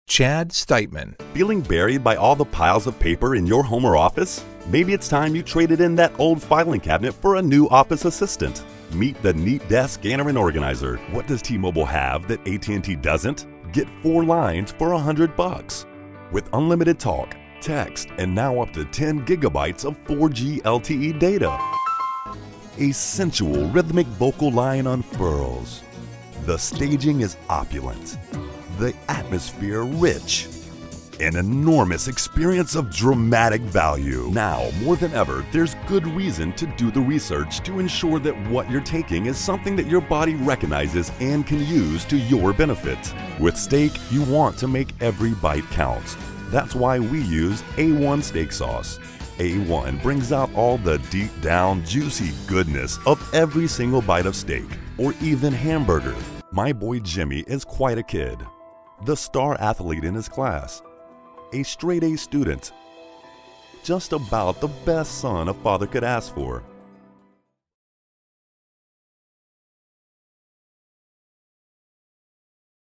Chad Steitman. Feeling buried by all the piles of paper in your home or office? Maybe it's time you traded in that old filing cabinet for a new office assistant. Meet the Neat Desk Scanner and Organizer. What does T-Mobile have that AT&T doesn't? Get 4 lines for $100. With unlimited talk, text, and now up to 10 gigabytes of 4G LTE data. A sensual rhythmic vocal line unfurls. The staging is opulent. The atmosphere rich. An enormous experience of dramatic value. Now, more than ever, there's good reason to do the research to ensure that what you're taking is something that your body recognizes and can use to your benefit. With steak, you want to make every bite count. That's why we use A1 steak sauce. A1 brings out all the deep down juicy goodness of every single bite of steak, or even hamburger. My boy Jimmy is quite a kid. The star athlete in his class. A straight A student. Just about the best son a father could ask for.